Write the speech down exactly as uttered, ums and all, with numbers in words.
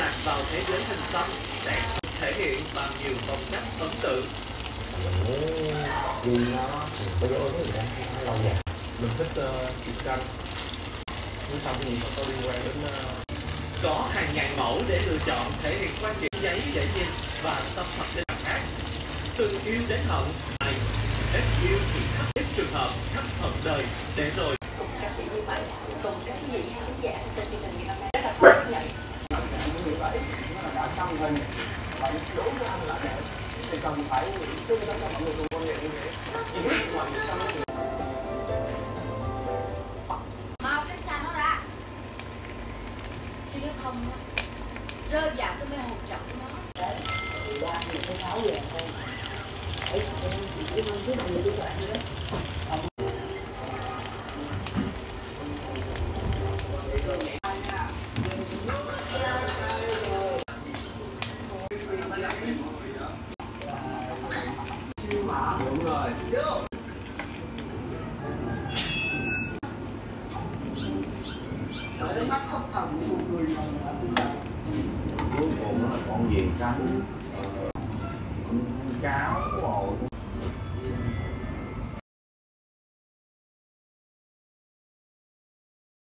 lạc vào thế giới hình xăm sẽ thể hiện bằng nhiều phong cách ấn tượng. Vì nó bây giờ cái gì đó nó lâu dài. Mình thích truyện uh, tranh. Nếu xong thì có liên quan đến uh... có hàng ngàn mẫu để lựa chọn, thể hiện quan điểm giấy để nhìn và xâm nhập đến mặt khác. Từ yêu đến hận, này hết yêu thì khắc ít trường hợp khắc hận đời để rồi. Cùng ca sĩ như vậy, cùng cái gì khán giả trên chương trình ngày hôm nay rất là thú nhận. Như vậy nó là đã xăm hình và đối với anh là đẹp thì cần phải chung tâm cho mọi người cùng quan niệm như thế. Chỉ biết mọi người xăm thì mau tránh xa nó ra, chứ nếu không rơi vào cái mê hồn trận của nó. Đấy, thì ra thì cái sáu giờ thôi. Đấy, chị chỉ mong thứ mọi người tôi soạn nữa. đúng rồi. Ở mắt thất thần của một người mà Cuối cùng nó là con gì cánh cáo rồi